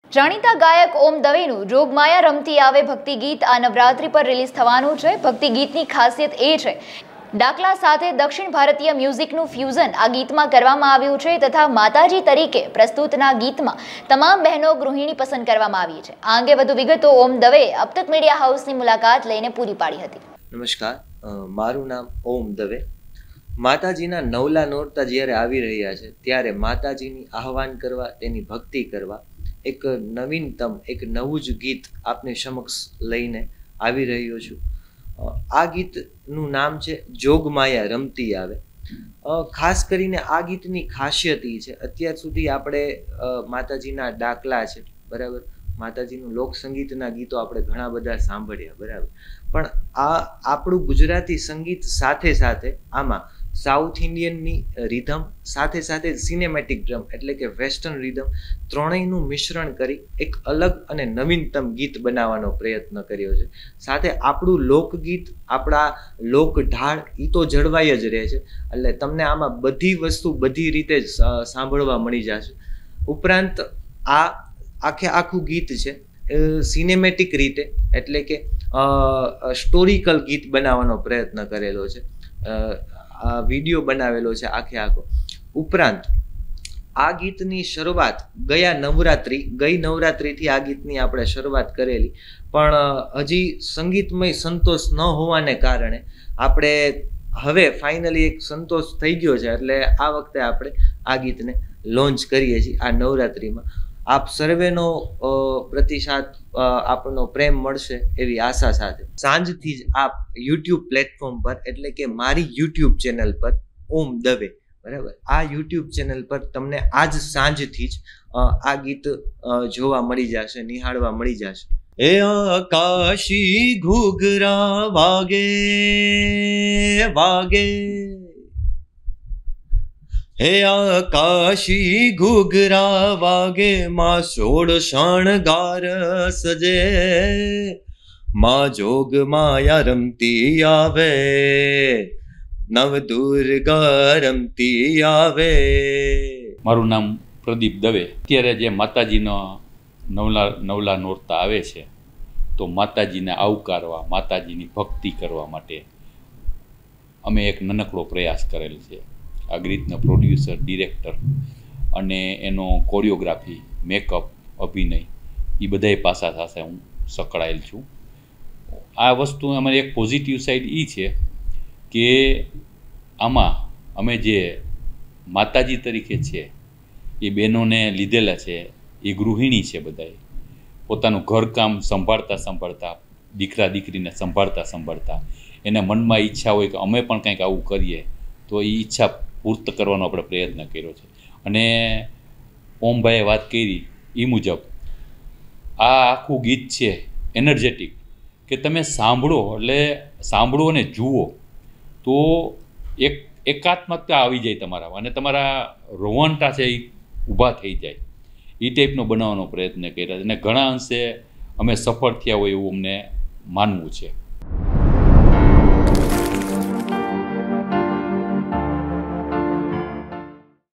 જાણીતા ગાયક ઓમ દવેનું જોગમાયા રમતી આવે ભક્તિ ગીત આ નવરાત્રી પર રિલીઝ થવાનું છે। ભક્તિ ગીતની ખાસિયત એ છે ડાકલા સાથે દક્ષિણ ભારતીય મ્યુઝિકનું ફ્યુઝન આ ગીતમાં કરવામાં આવ્યું છે તથા માતાજી તરીકે પ્રસ્તુતના ગીતમાં તમામ બહેનો ગૃહિણી પસંદ કરવામાં આવી છે। આ અંગે વધુ વિગતો ઓમ દવે અબ તક મીડિયા હાઉસની મુલાકાત લઈને પૂરી પાડી હતી। નમસ્કાર, મારું નામ ઓમ દવે। માતાજીના નવલા નોરતા જ્યારે આવી રહ્યા છે ત્યારે માતાજીની આહવાન કરવા, તેની ભક્તિ કરવા એક નવીનતમ, એક નવું જ ગીત આપની સમક્ષ લઈને આવી રહ્યો છું। આ ગીતનું નામ છે જોગમાયા રમતી આવે। ખાસ કરીને આ ગીતની ખાસિયત એ છે, અત્યાર સુધી આપણે માતાજીના ડાકલા છે, બરાબર, માતાજીનું લોકસંગીતના ગીતો આપણે ઘણા બધા સાંભળ્યા, બરાબર, પણ આ આપણું ગુજરાતી સંગીત સાથે સાથે આમાં સાઉથ ઇન્ડિયનની રિધમ સાથે સાથે સિનેમેટિક ડ્રમ એટલે કે વેસ્ટર્ન રિધમ ત્રણેયનું મિશ્રણ કરી એક અલગ અને નવીનતમ ગીત બનાવવાનો પ્રયત્ન કર્યો છે। સાથે આપણું લોકગીત, આપણા લોક ઢાળ એ તો જળવાઈ જ રહે છે, એટલે તમને આમાં બધી વસ્તુ બધી રીતે સાંભળવા મળી જશે। ઉપરાંત આ આખું ગીત છે સિનેમેટિક રીતે એટલે કે સ્ટોરિકલ ગીત બનાવવાનો પ્રયત્ન કરેલો છે, વિડીયો બનાવેલો છે આખો। ઉપરાંત આ ગીતની શરૂઆત ગઈ નવરાત્રિથી આ ગીતની આપણે શરૂઆત કરેલી, પણ હજી સંગીતમય સંતોષ ન હોવાને કારણે આપણે હવે ફાઇનલી એક સંતોષ થઈ ગયો છે, એટલે આ વખતે આપણે આ ગીતને લોન્ચ કરીએ છીએ આ નવરાત્રિમાં। આપ સર્વેનો પ્રતિસાદ, આપણનો પ્રેમ મળશે એવી આશા સાથે સાંજથી જ આપ યુટ્યુબ પ્લેટફોર્મ પર એટલે કે મારી યુટ્યુબ ચેનલ પર ઓમ દવે, બરાબર, આ યુટ્યુબ ચેનલ પર તમને આજ સાંજથી જ આ ગીત જોવા મળી જશે, નિહાળવા મળી જશે। એ આકાશી ઘૂઘરા વાગે વાગે, હે આકાશી ઘૂઘરા વાગે, માં સોળ શણગાર સજે, માં જોગ માયા રમતી આવે, નવ દુર્ગા રમતી આવે। મારું નામ પ્રદીપ દવે। અત્યારે જે માતાજીનો નવલા નોરતા આવે છે તો માતાજીને આવકારવા, માતાજીની ભક્તિ કરવા માટે અમે એક નાનકડો પ્રયાસ કરેલ છે। આ ગીતનો પ્રોડ્યુસર, ડિરેક્ટર અને એનો કોરિયોગ્રાફી, મેકઅપ, અભિનય એ બધાય પાસા સાથે હું સંકળાયેલ છું। આ વસ્તુ અમારી એક પોઝિટિવ સાઈડ એ છે કે આમાં અમે જે માતાજી તરીકે છે એ બહેનોને લીધેલા છે, એ ગૃહિણી છે, બધાએ પોતાનું ઘરકામ સંભાળતા દીકરા દીકરીને સંભાળતા એના મનમાં ઈચ્છા હોય કે અમે પણ કંઈક આવું કરીએ, તો એ ઈચ્છા પૂર્ત કરવાનો આપણે પ્રયત્ન કર્યો છે। અને ઓમભાઈએ વાત કરી એ મુજબ આ આખું ગીત છે એનર્જેટિક, કે તમે સાંભળો અને જુઓ તો એક એકાત્મકતા આવી જાય તમારામાં, અને તમારા રોવાંટા છે એ ઊભા થઈ જાય, એ ટાઈપનો બનાવવાનો પ્રયત્ન કર્યા છે, અને ઘણા અંશે અમે સફળ થયા હોય એવું અમને માનવું છે।